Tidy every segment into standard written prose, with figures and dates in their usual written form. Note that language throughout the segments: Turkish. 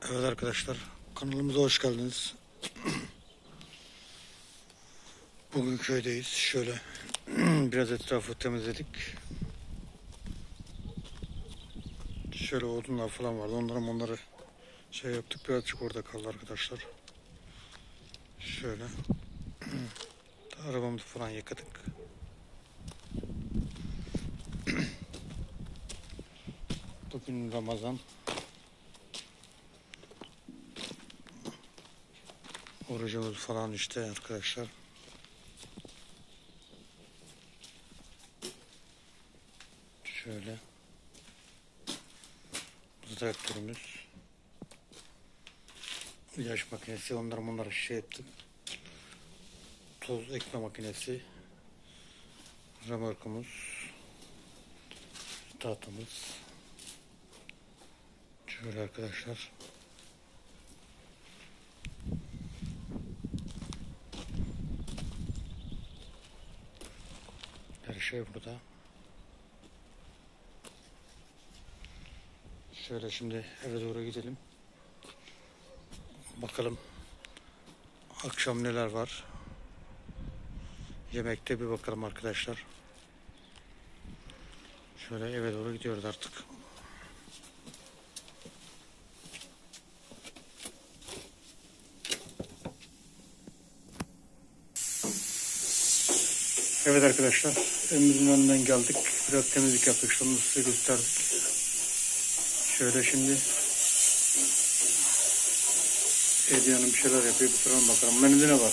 Evet arkadaşlar, kanalımıza hoş geldiniz. Bugün köydeyiz. Şöyle biraz etrafı temizledik. Şöyle odunlar falan vardı. Onları şey yaptık. Birazcık orada kaldı arkadaşlar. Şöyle arabamızı falan yıkadık. Bugün Ramazan. Orucumuz falan işte arkadaşlar. Şöyle. Traktörümüz. İlaç makinesi. Onları şey ettim. Toz ekme makinesi. Remorkumuz. Tahtamız. Şöyle arkadaşlar. Her şey burada. Şöyle şimdi eve doğru gidelim. Bakalım akşam neler var. Yemekte bir bakalım arkadaşlar. Şöyle eve doğru gidiyoruz artık. Evet arkadaşlar, evimizin önünden geldik. Biraz temizlik yaptık. Şunu size gösterdik. Şöyle şimdi Hediye Hanım bir şeyler yapıyor. Bir soralım bakalım. Menüde ne var?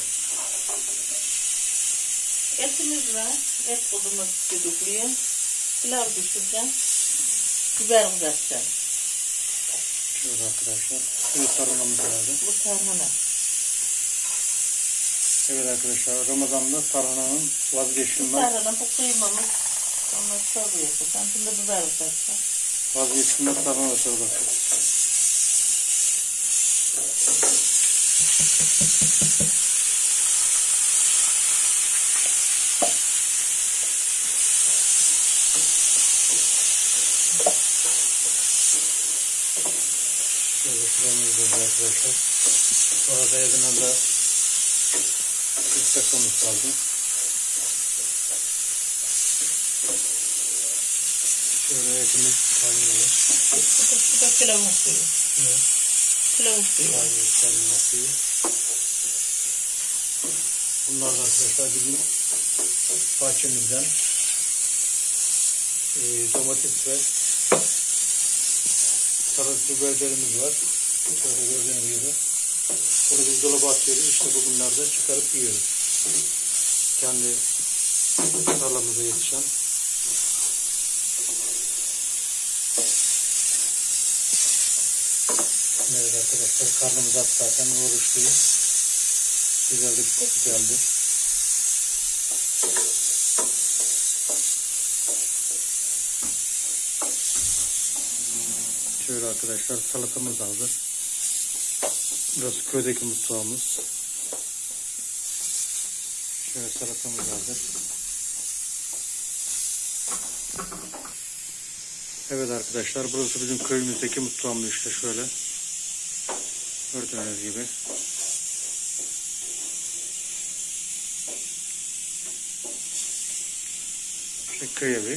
Etimiz var. Et budumuz düdüklüyor. Pilav pişireceğim. Biber kızartacağım. Şöyle arkadaşlar. Evet, tarhanamız herhalde. Bu tarhana. Evet arkadaşlar, Ramazan'da tarhananın Bu vazgeçilmez tarhana, bu kıymamız. Ondan çorba yapacağım. Şimdi biber kızartacağım. tarhana çorbası. Şöyle sıramızda arkadaşlar. Orada Edirne'de istasyonumuz kaldı. Şöyle etimiz kaynıyor. Bu da pilavın suyu. Evet. Pilavın suyu. Kaynıyor suyu. Bunlar da arkadaşlar bizim bahçemizden domates ve sarı biberlerimiz var. Şöyle gördüğünüz gibi. Bunu biz dolaba atıyoruz. İşte bugünlerde çıkarıp yiyoruz. Kendi tarlamıza yetişen. Evet arkadaşlar, karnımız aç zaten, oruçluyuz. Güzeldi. Şöyle arkadaşlar, salatamız hazır. Burası köydeki mutfağımız. Şöyle salatamız hazır. Evet arkadaşlar, burası bizim köyümüzdeki mutfağımız işte şöyle. Gördüğünüz gibi. İşte köy evi.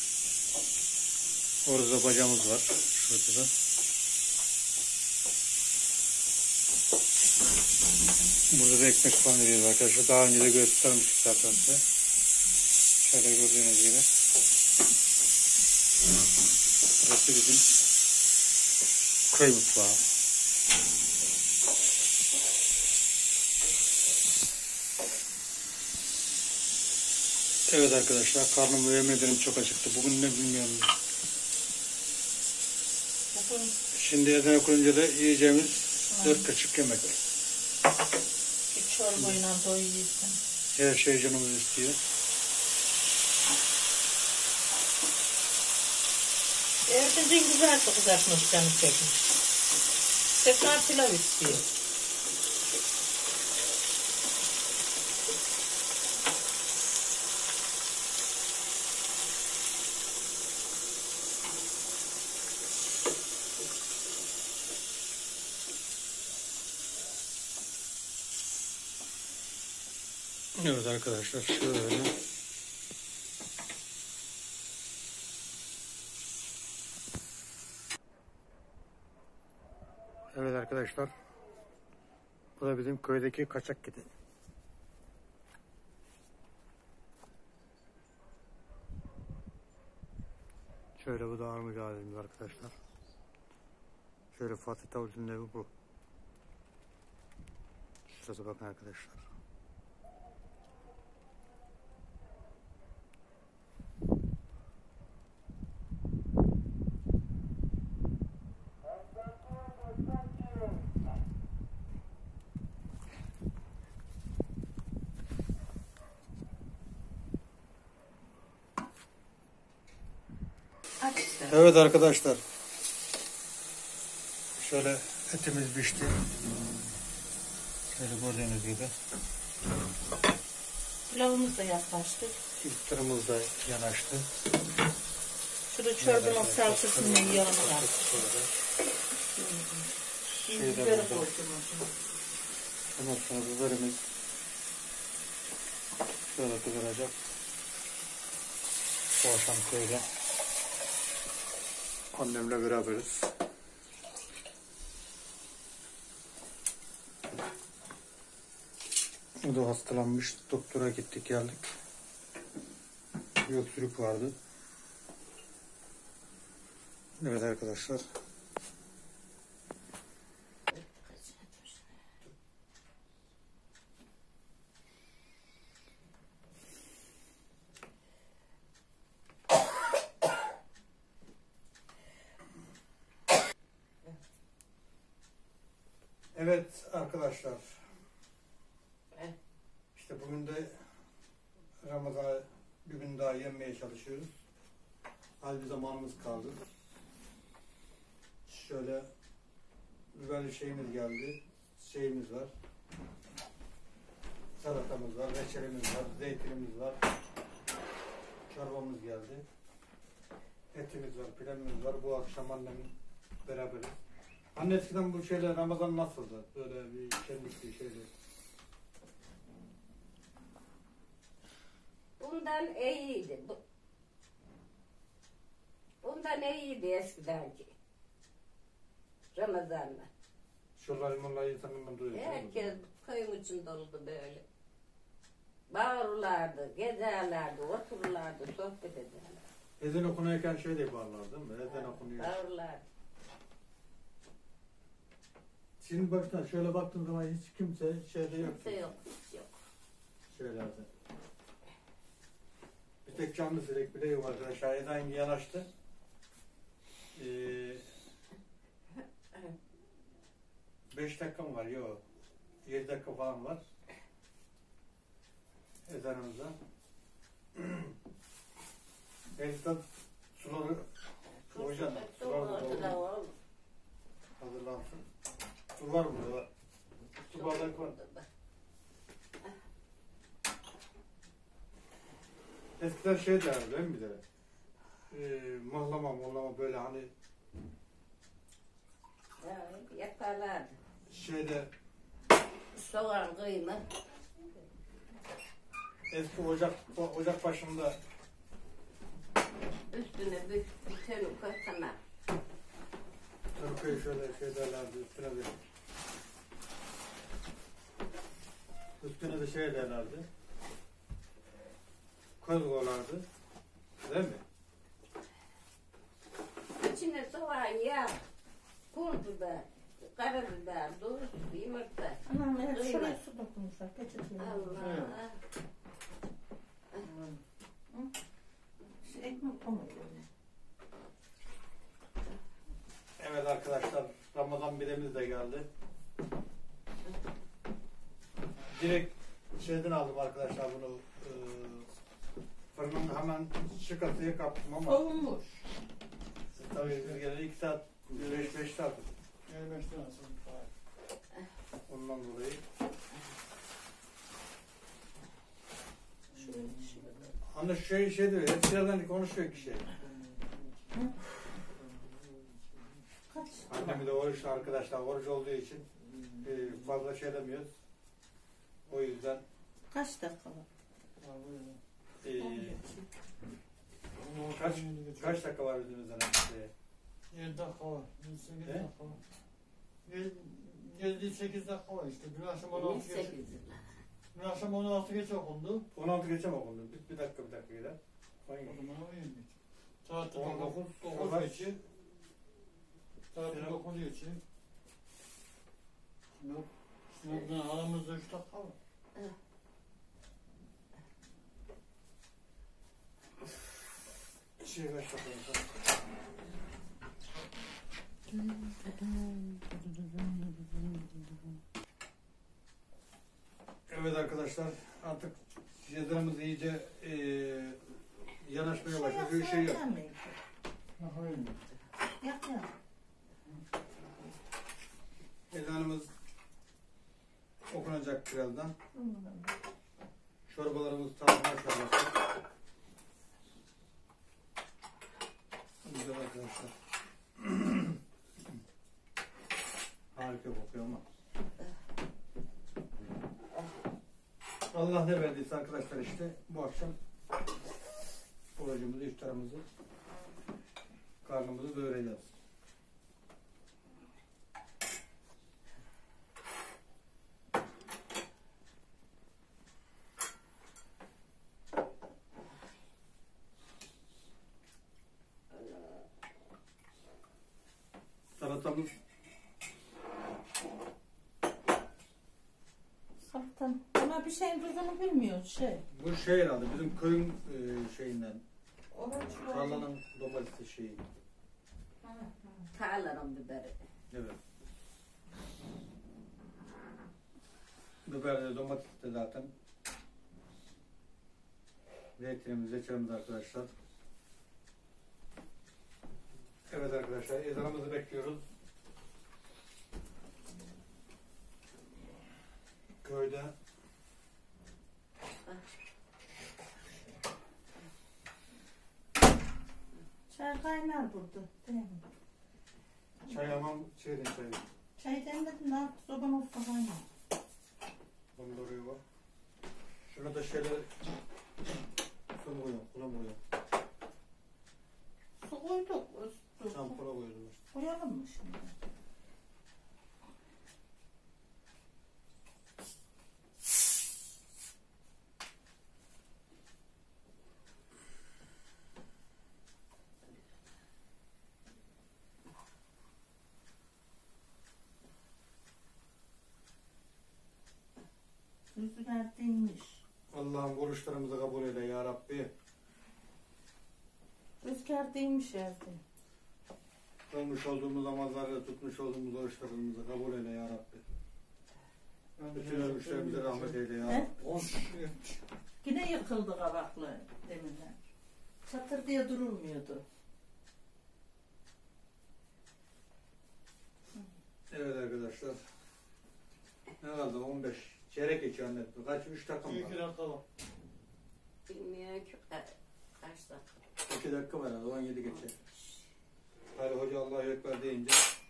Orada bacamız var. Şurada da. Burada da ekmek falan veriyoruz arkadaşlar. Daha önce de göstermiştik zaten size. Şöyle gördüğünüz gibi. Burası bizim köy mutfağı. Evet arkadaşlar, karnım ve yemin ederim çok acıktı. Bugün ne bilmiyorum. Bugün Şimdi ezan okununca da yiyeceğimiz 4 kaşık yemek. bir çorbayla doyuyorsun. Her şey canımız istiyor. Ertesi güzel kızartmış canı çekmiş. Tekrar pilav istiyor. Evet arkadaşlar şöyle. Evet arkadaşlar. Bu da bizim köydeki kaçak kedi. Şöyle bu da armuc ağacımız arkadaşlar. Şöyle Fatih Tavuk'un evi bu. Şurası bakın arkadaşlar. Aç işte. Evet arkadaşlar. Şöyle etimiz pişti. Şöyle gördüğünüz gibi. Pilavımız da yaklaştı. İftarımız da yanaştı. Şurada çorbanın salçasını yiyelim. Şeyden Biberi burada. koydum. Ondan sonra biberimiz şöyle kızaracak. Bu akşam köyde annemle beraberiz. O da hastalanmış. Doktora gittik geldik. Bir öksürük vardı. Evet arkadaşlar. Evet arkadaşlar. İşte bugün de Ramazan'a bir gün daha yenmeye çalışıyoruz. Az bir zamanımız kaldı. Şöyle biberli şeyimiz geldi. Şeyimiz var. Salatamız var, reçelimiz var, zeytinimiz var. Çorbamız geldi. Etimiz var, pilavımız var. Bu akşam annemin beraberiz. Anne eskiden bu şeyler Ramazan nasıldı? Böyle bir şenlik bir şeydi. Bundan iyiydi. Bundan iyiydi eskidenki. Ramazan'la. Şuraları bunları insanın duyuyor. Herkes köyün içinde oldu böyle. Bağırırlardı, gezerlerdi, otururlardı, sohbet ederlerdi. Ezan okunuyorken şey de yaparlar değil mi? Ezan okunuyor. Bağırırlardı. Şimdi baştan şöyle baktığın zaman hiç kimse şeyde yok. Kimse yok, hiç yok. Şeylerde. Bir tek canlı sirek bile yok arkadaşlar. Ezan yanaştı. 5 dakika mı var? Yok. 7 dakika falan var. Ezanımıza. Ezan suları koyacağım. Sular da olur. Hazırlansın. Su var burada. Var. Su bardak var. Eskiden şey derdi değil mi bir de? Mıhlama böyle hani Yaparlardı. şeyde Soğan, kıyma. eski ocak başında Üstüne bir tane koysana. Türkiye şöyle şey derlerdi üstüne bir üstüne de şey derlerdi. Köz koyardı. Değil mi? İçine soğan, yağ, pul biber, karabiber, tuz, yumurta. Anam evet şuraya su dokunmuşlar. Peçeteye. Allah. Şu ekmek koymuyor. Evet arkadaşlar Ramazan birimiz de geldi. Direkt şeyden aldım arkadaşlar bunu fırının hemen şıkasıya kaptım ama Olmuş. tabii biz gene 2 saat 5 saat 25 tane sonra. ondan dolayı. Anne şu şey diyor, hepsilerden konuşuyor kişi. Kaç? Annemi de oruçlu arkadaşlar, oruç olduğu için fazla şey demiyoruz. O yüzden Kaç dakika var? Ha, buyurun. Kaç dakika var önümüzden? 7 dakika var. 8 He? dakika var. 7-8 dakika var işte. Dün akşam 16 geç. 18 yıl. Dün akşam 16 geç okundu. 16 geçe mi okundu? Bir dakika gider. O zaman 17 geç. Saat 19 9 geçi. Saat 9 geçi. Sınavdan aramızda 3 dakika var. Kaç dakika var? Evet arkadaşlar, artık cezamız iyice yanaşmaya başladı. Bir şey yok. Hayır. Yak. Ezanımız okunacak birazdan. Çorbalarımız tavuklar çorbası. Güzel arkadaşlar. Harika kokuyor ama. Allah ne verdiyse arkadaşlar işte bu akşam orucumuzu, iftarımızı, karnımızı doyuracağız. Salatamız Saltan. Ama bir şeyin tuzunu bilmiyoruz bu şey herhalde bizim köyün şeyinden, Oruç tarlanın domatesi şeyi. Tarlanın biberi. Evet. Biber de domates de zaten. Zeytinimiz, reçelimiz arkadaşlar. Evet arkadaşlar, ezanımızı bekliyoruz. Köyde Çay kaynar burada. Değil mi? çay almam, çayı. Çay demledim. Ne yaptı? Soban olsa kaynar. Bunu da oraya var. Şuna da şöyle su mu koyuyorum, kula mı koyuyorum? Su koyduk. Şampura koydum işte. Koyalım mı şimdi? Rüzgar dinmiş. Allah'ım oruçlarımızı kabul eyle ya Rabbi. Rüzgar dinmiş evde. Kılmış olduğumuz namazları, tutmuş olduğumuz oruçlarımızı kabul eyle ya Rabbi. Bütün ölmüşlerimize rahmet eyle ya He? Rabbi. Yine yıkıldı kabaklı deminler. Çatır diye durulmuyordu. Evet arkadaşlar. Ne kaldı? 15. Çeyrek geçiyor anne. Kaç? 3 dakika mı 2 var? dakika var. Bilmiyorum ki kaç dakika. 2 dakika var herhalde. 17 geçe. Hadi hoca Allahu Ekber deyince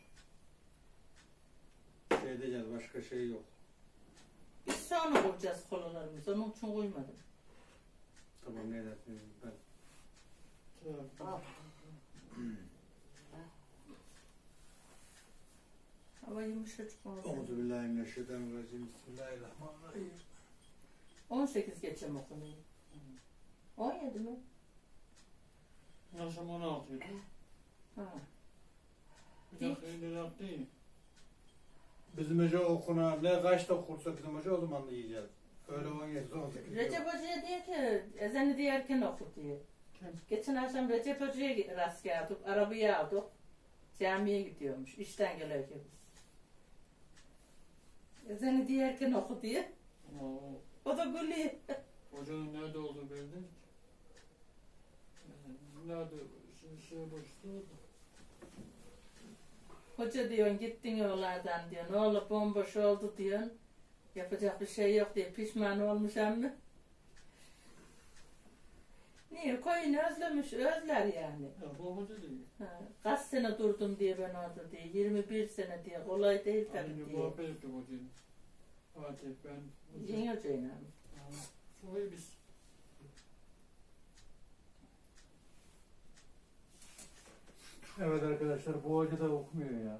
şey diyeceğiz. Başka şey yok. Biz sonra koyacağız kolalarımızı. Onun için koymadım. Tamam ne dersin? Ben. Oh. Hava yumuşacık oldu. Euzubillahimineşşeytanirracim. Bismillahirrahmanirrahim. 18 geçem okunuyor. 17 mi? Akşam 16 idi. Ha. Bir dakika ileri attı ya. Bizim hoca okuna ne kaçta okursa bizim hoca o zaman da yiyeceğiz. Öyle 17 18. Recep Hoca'ya diyor ki ezanı diye erken oku diye. Kim? Geçen akşam Recep Hoca'ya rast geldik. Arabayı aldık. Camiye gidiyormuş. İşten geleceğiz. Ezanı diye erken oku diye. O da gülüyor. Hocanın nerede olduğu belli değil ki. Nerede? Şey boşta oldu. Hoca diyorsun gittin yollardan diyor. Ne olur bomboş oldu diyorsun. Yapacak bir şey yok diye pişman olmuş ama. Niye? Koyunu özlemiş, özler yani. Ya bu hoca değil. Ha, kaç sene durdum diye ben orada diye. 21 sene diye. Kolay değil tabii Aynı diye. muhabbet ettik hocayla. Fatih ben. Yeni hocayla. Ha, Soyu biz. Evet arkadaşlar bu hoca da okumuyor ya.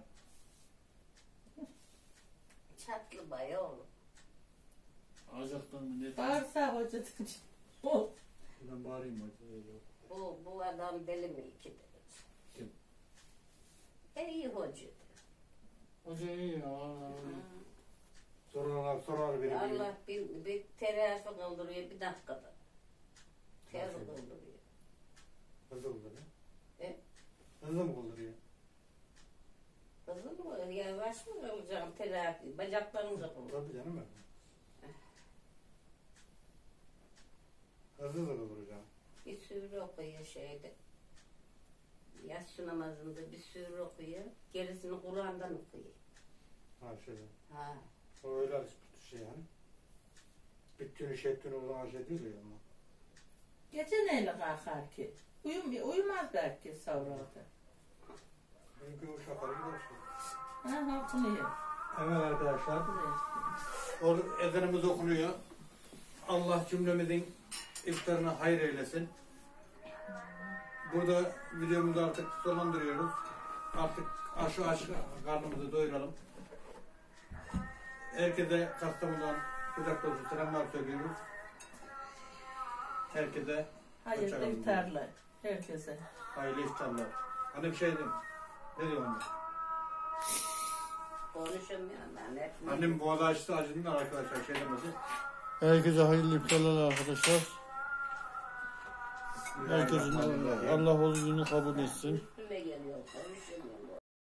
Çatlı bay oğlum. Acıktın mı ne? Bağırsa hoca dedi. O. Ben bağırayım hocaya. Bu adam deli mi iki derece? Kim? İyi hoca. Hoca iyi ya. Sorar beni. Allah bir terafi kıldırıyor bir dakikada. Terafi kıldırıyor. Hızlı kıldırıyor. E? Hızlı mı kıldırıyor? Kızım mı? Yavaş mı kılacağım terafi? Bacaklarımıza kıldırıyor. Tabii canım ben. Hızlı kıldıracağım. Bir sürü okuyor şeyde. Yatsı namazında bir sürü okuyor. Gerisini Kur'an'dan okuyor. Ha şöyle. Ha. O öyle şey yani. Bittiğini şey ettiğini o zaman şey değil ya ama. Gece neyle kalkar ki? Uyumaz belki savrada. Mümkün o şakalı gider işte. Ha halkını yiyor. Evet arkadaşlar. Buraya. O ezanımız okunuyor. Allah cümlemizin iftarını hayır eylesin. Burada videomuzu artık sonlandırıyoruz. Artık aç karnımızı doyuralım. Herkese Kastamonu'dan kucak dolusu selamlar söylüyoruz. Herkese Hayırlı hoşçakalın. iftarlar herkese. Hayırlı iftarlar. Hani bir şey dedim. Ne diyor anne? Konuşamıyorum ben. Hep Annem boğazı açtı acından arkadaşlar şey demedi. Herkese hayırlı iftarlar arkadaşlar. Herkesin Allah orucunu kabul etsin. üstüme geliyor.